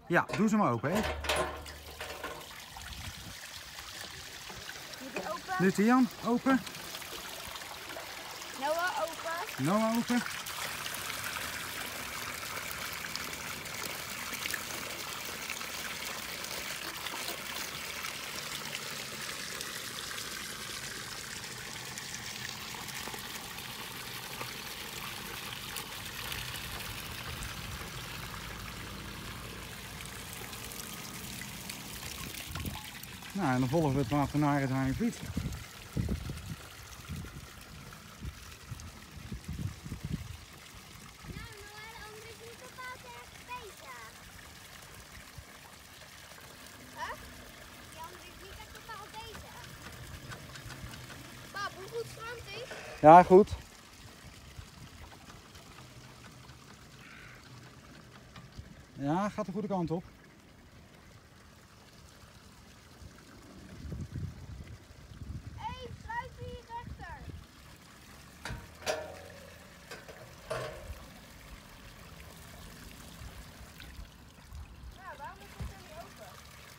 Ja, doe ze maar open, hè. Moet die open? Dit Jan, open. Noah, open. Noah, open. Nou, en dan volgen we het water naar het Haringvliet. Nou, Noah, de andere is niet bepaald erg bezig. Huh? Die andere is niet echt bepaald bezig. Pap, hoe goed stroomt hij? Ja, goed. Ja, gaat de goede kant op. Hé, sluit hier rechter. Nou, waarom is het dan niet open?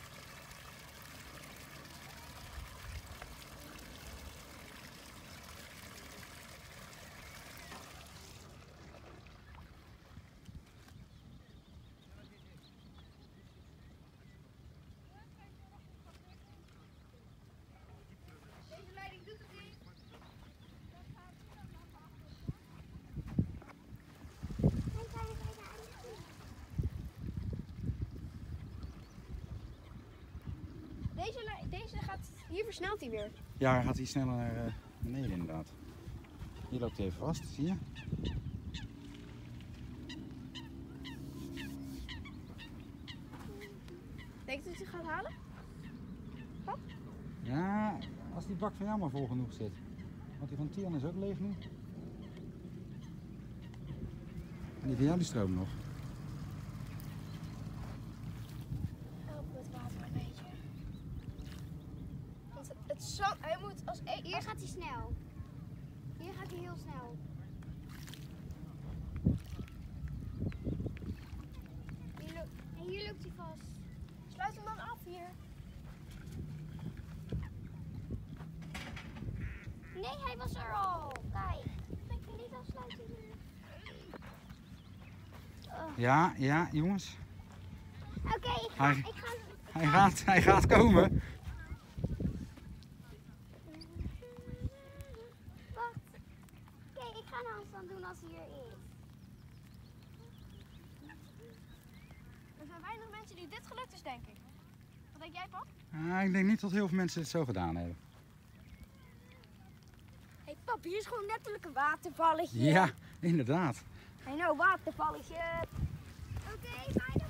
Deze leiding doet het niet. Deze gaat, hier versnelt hij weer. Ja, hij gaat iets sneller naar beneden inderdaad. Hier loopt hij even vast, zie je? Denk je dat hij gaat halen? Pap? Ja, als die bak van jou maar vol genoeg zit. Want die van Tian is ook leeg nu. En die van jou die stroomt nog. Help het water een beetje. Want hij moet als hier gaat hij snel. Hier gaat hij heel snel. Hier loopt hij vast. Sluit hem dan af hier. Nee, hij was er al. Kijk, ik kan niet afsluiten nu. Ja, jongens. Oké, Hij gaat komen. Wacht. Kijk, ik ga een handstand doen als hij hier is. Er zijn weinig mensen die dit gelukt is, denk ik. Wat denk jij, pap? Ik denk niet dat heel veel mensen dit zo gedaan hebben. Hé, pap, hier is gewoon letterlijk een watervalletje. Ja, inderdaad. I know, watervalletje. Oké, bijna.